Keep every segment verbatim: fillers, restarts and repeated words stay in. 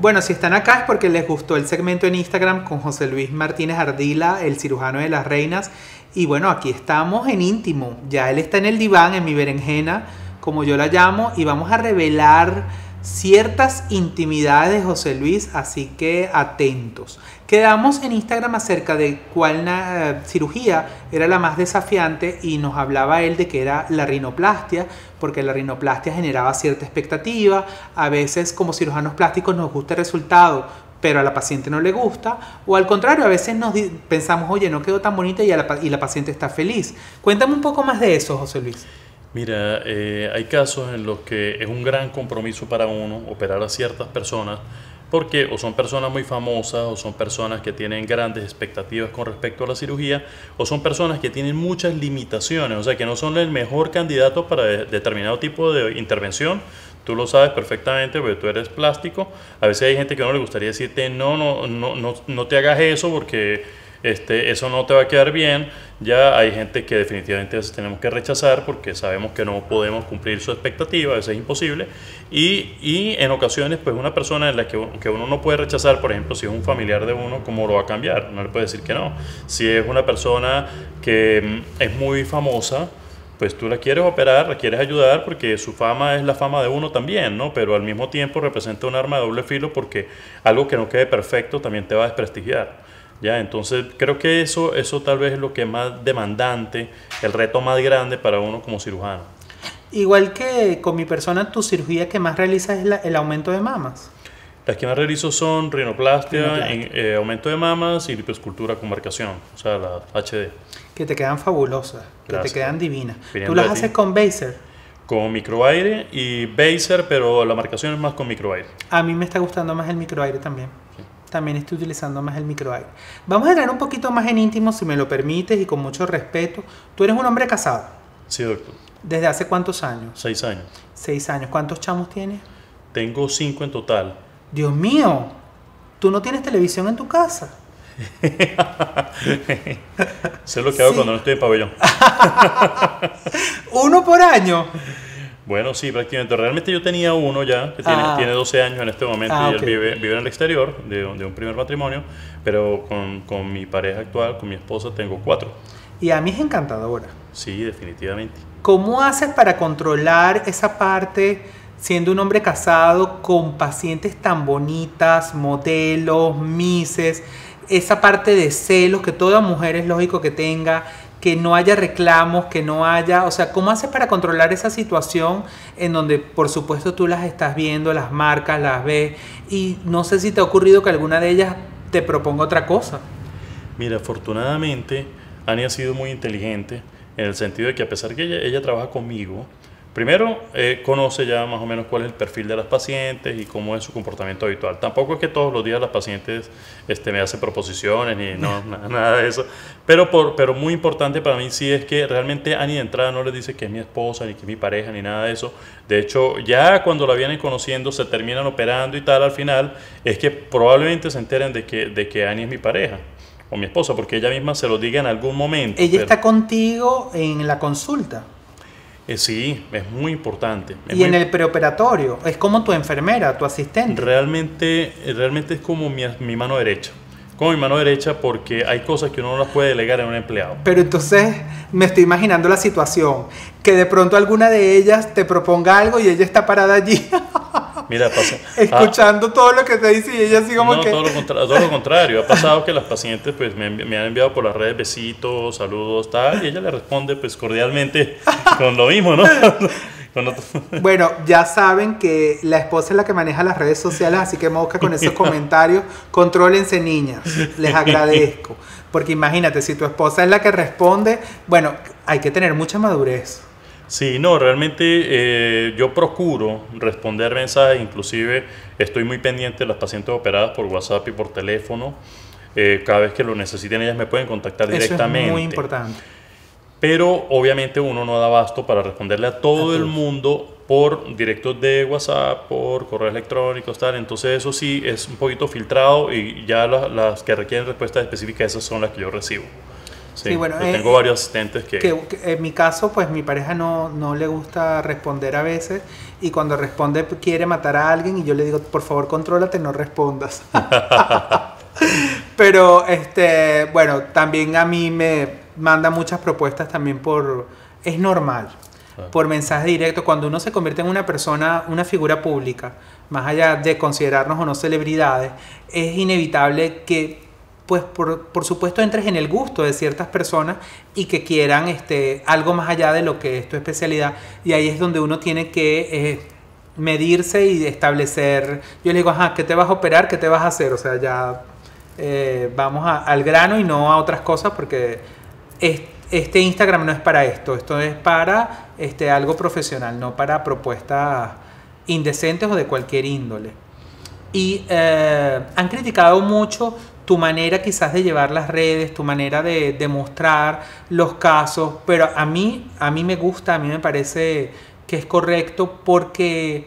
Bueno, si están acá es porque les gustó el segmento en Instagram con José Luis Martínez Ardila, el cirujano de las reinas. Y bueno, aquí estamos en íntimo. Ya él está en el diván, en mi berenjena, como yo la llamo, y vamos a revelar ciertas intimidades de José Luis, así que atentos. Quedamos en Instagram acerca de cuál uh, cirugía era la más desafiante y nos hablaba él de que era la rinoplastia, porque la rinoplastia generaba cierta expectativa. A veces como cirujanos plásticos nos gusta el resultado, pero a la paciente no le gusta, o al contrario, a veces nos pensamos, oye, no quedó tan bonita y, a la, y la paciente está feliz. Cuéntame un poco más de eso, José Luis. Mira, eh, hay casos en los que es un gran compromiso para uno operar a ciertas personas porque o son personas muy famosas o son personas que tienen grandes expectativas con respecto a la cirugía o son personas que tienen muchas limitaciones, o sea que no son el mejor candidato para de, determinado tipo de intervención. Tú lo sabes perfectamente porque tú eres plástico. A veces hay gente que no le gustaría decirte no, no, no, no, no te hagas eso porque Este, eso no te va a quedar bien. Ya hay gente que definitivamente a veces tenemos que rechazar porque sabemos que no podemos cumplir su expectativa, a veces es imposible. Y, y en ocasiones, pues una persona en la que, que uno no puede rechazar, por ejemplo, si es un familiar de uno, ¿cómo lo va a cambiar? No le puede decir que no. Si es una persona que es muy famosa, pues tú la quieres operar, la quieres ayudar porque su fama es la fama de uno también, ¿no? Pero al mismo tiempo representa un arma de doble filo porque algo que no quede perfecto también te va a desprestigiar. Ya, entonces creo que eso, eso tal vez es lo que es más demandante, el reto más grande para uno como cirujano. Igual que con mi persona, tu cirugía que más realizas es la, el aumento de mamas. Las que más realizo son rinoplastia, en, eh, aumento de mamas y lipoescultura con marcación, o sea, la H D. Que te quedan fabulosas, que Gracias. te quedan divinas. Viniendo ¿Tú las de haces ti. con Baser? Con microaire y Baser, pero la marcación es más con microaire. A mí me está gustando más el microaire también. Sí. También estoy utilizando más el microaire. Vamos a entrar un poquito más en íntimo, si me lo permites, y con mucho respeto. Tú eres un hombre casado. Sí, doctor. ¿Desde hace cuántos años? Seis años. Seis años. ¿Cuántos chamos tienes? Tengo cinco en total. Dios mío, ¿tú no tienes televisión en tu casa? Sé lo que hago sí. cuando no estoy en pabellón. ¿Uno por año? Bueno, sí, prácticamente. Realmente yo tenía uno ya, que tiene, ah. tiene doce años en este momento ah, y okay. él vive, vive en el exterior de, de un primer matrimonio, pero con, con mi pareja actual, con mi esposa, tengo cuatro. Y a mí es encantadora. Sí, definitivamente. ¿Cómo haces para controlar esa parte siendo un hombre casado con pacientes tan bonitas, modelos, mises, esa parte de celos que toda mujer es lógico que tenga, que no haya reclamos, que no haya, o sea, ¿cómo haces para controlar esa situación en donde por supuesto tú las estás viendo, las marcas, las ves y no sé si te ha ocurrido que alguna de ellas te proponga otra cosa? Mira, afortunadamente Ani ha sido muy inteligente en el sentido de que a pesar que ella, ella trabaja conmigo, primero eh, conoce ya más o menos cuál es el perfil de las pacientes y cómo es su comportamiento habitual. Tampoco es que todos los días las pacientes este, me hacen proposiciones ni no, nada, nada de eso, pero, por, pero muy importante para mí sí es que realmente Ani de entrada no les dice que es mi esposa ni que es mi pareja ni nada de eso. De hecho, ya cuando la vienen conociendo, se terminan operando y tal, al final es que probablemente se enteren de que, de que Ani es mi pareja o mi esposa, porque ella misma se lo diga en algún momento. ¿Ella pero... está contigo en la consulta? Eh, sí, es muy importante. Es y muy... en el preoperatorio, es como tu enfermera, tu asistente. Realmente, realmente es como mi, mi mano derecha. Como mi mano derecha porque hay cosas que uno no las puede delegar en un empleado. Pero entonces me estoy imaginando la situación, que de pronto alguna de ellas te proponga algo y ella está parada allí. Mira, pasa. Escuchando ah, todo lo que te dice y ella así como no, que... todo lo, contra todo lo contrario. Ha pasado que las pacientes pues, me, me han enviado por las redes besitos, saludos, tal, y ella le responde pues cordialmente con lo mismo, ¿no? Bueno, ya saben que la esposa es la que maneja las redes sociales, así que mosca con esos comentarios. Contrólense, niñas, les agradezco. Porque imagínate, si tu esposa es la que responde, bueno, hay que tener mucha madurez. Sí, no, realmente eh, yo procuro responder mensajes, inclusive estoy muy pendiente de las pacientes operadas por WhatsApp y por teléfono. Eh, cada vez que lo necesiten ellas me pueden contactar directamente. Eso es muy importante. Pero obviamente uno no da abasto para responderle a todo el mundo por directos de WhatsApp, por correos electrónicos, tal. Entonces eso sí es un poquito filtrado y ya las, las que requieren respuestas específicas, esas son las que yo recibo. Sí, sí, bueno, yo eh, tengo varios asistentes que... que, que en mi caso, pues mi pareja no, no le gusta responder a veces y cuando responde quiere matar a alguien y yo le digo, por favor, contrólate, no respondas. Pero, este, bueno, también a mí me manda muchas propuestas también por... Es normal, Ah. por mensaje directo. Cuando uno se convierte en una persona, una figura pública, más allá de considerarnos o no celebridades, es inevitable que, pues, por, por supuesto, entres en el gusto de ciertas personas y que quieran este, algo más allá de lo que es tu especialidad. Y ahí es donde uno tiene que eh, medirse y establecer. Yo le digo, ajá, ¿qué te vas a operar? ¿Qué te vas a hacer? O sea, ya eh, vamos a, al grano y no a otras cosas porque es, este Instagram no es para esto. Esto es para este, algo profesional, no para propuestas indecentes o de cualquier índole. Y eh, han criticado mucho tu manera quizás de llevar las redes, tu manera de, de mostrar los casos, pero a mí, a mí me gusta, a mí me parece que es correcto porque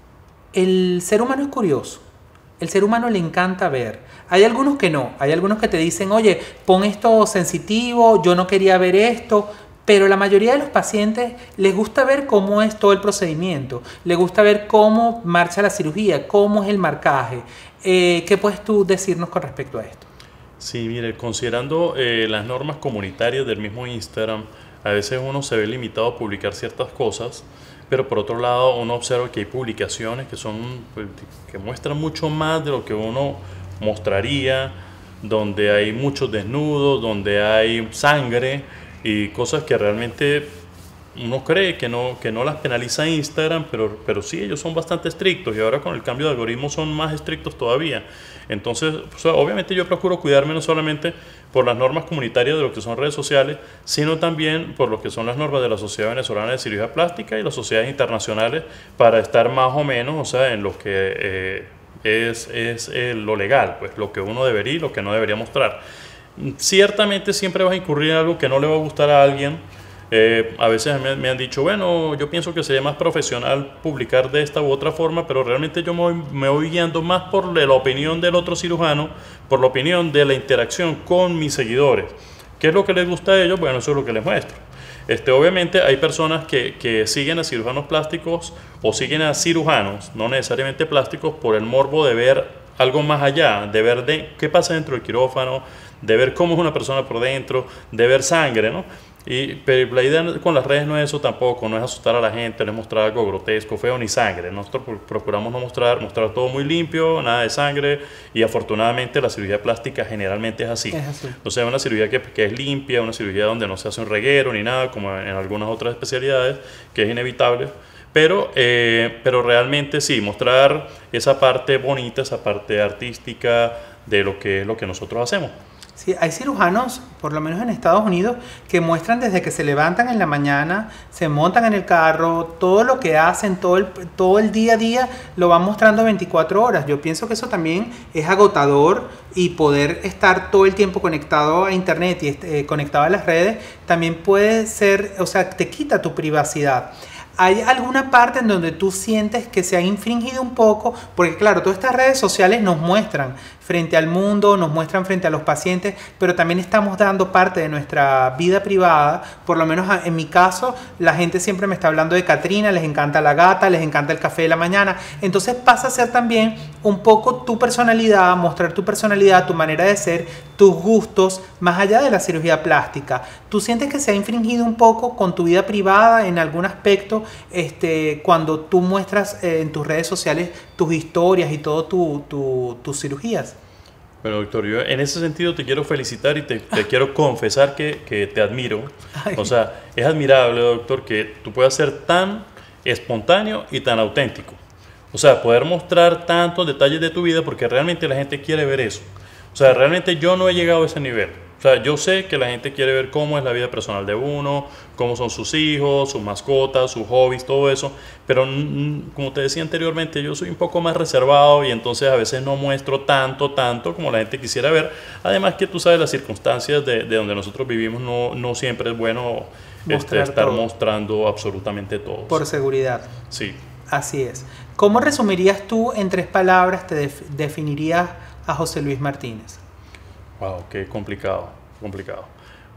el ser humano es curioso, el ser humano le encanta ver. Hay algunos que no, hay algunos que te dicen, oye, pon esto sensitivo, yo no quería ver esto, pero la mayoría de los pacientes les gusta ver cómo es todo el procedimiento, les gusta ver cómo marcha la cirugía, cómo es el marcaje. Eh, ¿Qué puedes tú decirnos con respecto a esto? Sí, mire, considerando eh, las normas comunitarias del mismo Instagram, a veces uno se ve limitado a publicar ciertas cosas, pero por otro lado uno observa que hay publicaciones que son, pues, que muestran mucho más de lo que uno mostraría, donde hay muchos desnudos, donde hay sangre y cosas que realmente uno cree que no, que no las penaliza Instagram, pero, pero sí, ellos son bastante estrictos y ahora con el cambio de algoritmo son más estrictos todavía. Entonces, o sea, obviamente yo procuro cuidarme no solamente por las normas comunitarias de lo que son redes sociales, sino también por lo que son las normas de la Sociedad Venezolana de Cirugía Plástica y las sociedades internacionales para estar más o menos, o sea, en lo que eh, es, es eh, lo legal, pues lo que uno debería y lo que no debería mostrar. Ciertamente siempre vas a incurrir en algo que no le va a gustar a alguien. Eh, a veces me, me han dicho, bueno, yo pienso que sería más profesional publicar de esta u otra forma, pero realmente yo me voy, me voy guiando más por la opinión del otro cirujano, por la opinión de la interacción con mis seguidores. ¿Qué es lo que les gusta a ellos? Bueno, eso es lo que les muestro. Este, obviamente hay personas que, que siguen a cirujanos plásticos o siguen a cirujanos, no necesariamente plásticos, por el morbo de ver algo más allá, de ver de, qué pasa dentro del quirófano, de ver cómo es una persona por dentro, de ver sangre, ¿no? Y, pero la idea con las redes no es eso tampoco, no es asustar a la gente, no es mostrar algo grotesco, feo ni sangre. Nosotros procuramos no mostrar, mostrar todo muy limpio, nada de sangre, y afortunadamente la cirugía plástica generalmente es así. Es así. O sea, una cirugía que, que es limpia, una cirugía donde no se hace un reguero ni nada, como en algunas otras especialidades, que es inevitable. Pero, eh, pero realmente sí, mostrar esa parte bonita, esa parte artística de lo que es lo que nosotros hacemos. Sí, hay cirujanos, por lo menos en Estados Unidos, que muestran desde que se levantan en la mañana, se montan en el carro, todo lo que hacen, todo el, todo el día a día, lo van mostrando veinticuatro horas. Yo pienso que eso también es agotador y poder estar todo el tiempo conectado a internet y eh, conectado a las redes también puede ser, o sea, te quita tu privacidad. ¿Hay alguna parte en donde tú sientes que se ha infringido un poco? Porque claro, todas estas redes sociales nos muestran frente al mundo, nos muestran frente a los pacientes, pero también estamos dando parte de nuestra vida privada. Por lo menos en mi caso, la gente siempre me está hablando de Catrina, les encanta la gata, les encanta el café de la mañana. Entonces pasa a ser también un poco tu personalidad, mostrar tu personalidad, tu manera de ser, tus gustos, más allá de la cirugía plástica. ¿Tú sientes que se ha infringido un poco con tu vida privada en algún aspecto este, cuando tú muestras eh, en tus redes sociales tus historias y todo tu, tu, tus cirugías? Bueno, doctor, yo en ese sentido te quiero felicitar y te, te quiero confesar que, que te admiro. Ay. O sea, es admirable, doctor, que tú puedas ser tan espontáneo y tan auténtico. O sea, poder mostrar tantos detalles de tu vida porque realmente la gente quiere ver eso. O sea, realmente yo no he llegado a ese nivel. O sea, yo sé que la gente quiere ver cómo es la vida personal de uno, cómo son sus hijos, sus mascotas, sus hobbies, todo eso. Pero como te decía anteriormente, yo soy un poco más reservado y entonces a veces no muestro tanto, tanto como la gente quisiera ver. Además que tú sabes, las circunstancias de, de donde nosotros vivimos no, no siempre es bueno este, estar todo. mostrando absolutamente todo. Por seguridad. Sí. Así es. ¿Cómo resumirías tú en tres palabras, te def- definirías a José Luis Martínez? Wow, qué complicado, complicado.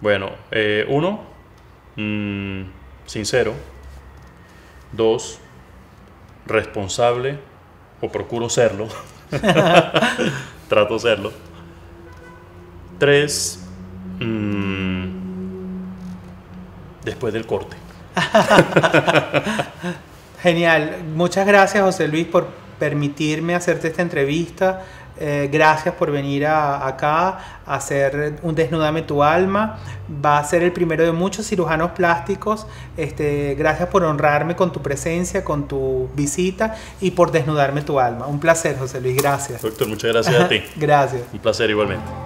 Bueno, eh, uno, mmm, sincero. Dos, responsable, o procuro serlo. Trato de serlo. Tres, mmm, después del corte. Genial. Muchas gracias, José Luis, por permitirme hacerte esta entrevista. Eh, gracias por venir a, acá a hacer un Desnúdame tu alma. Va a ser el primero de muchos cirujanos plásticos. Este, gracias por honrarme con tu presencia, con tu visita y por desnudarme tu alma. Un placer, José Luis. Gracias. Doctor, muchas gracias a ti. Gracias. Un placer igualmente.